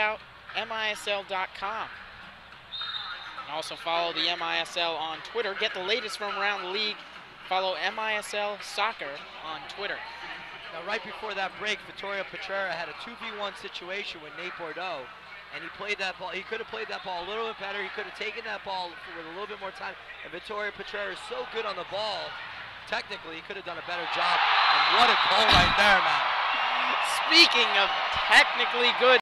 out MISL.com. Also follow the MISL on Twitter. Get the latest from around the league. Follow MISL Soccer on Twitter. Now, right before that break, Vittorio Petrera had a 2v1 situation with Nate Bordeaux, and he played that ball. He could have played that ball a little bit better. He could have taken that ball with a little bit more time. And Vittorio Petrera is so good on the ball. Technically, he could have done a better job. And what a goal right there, man. Speaking of technically good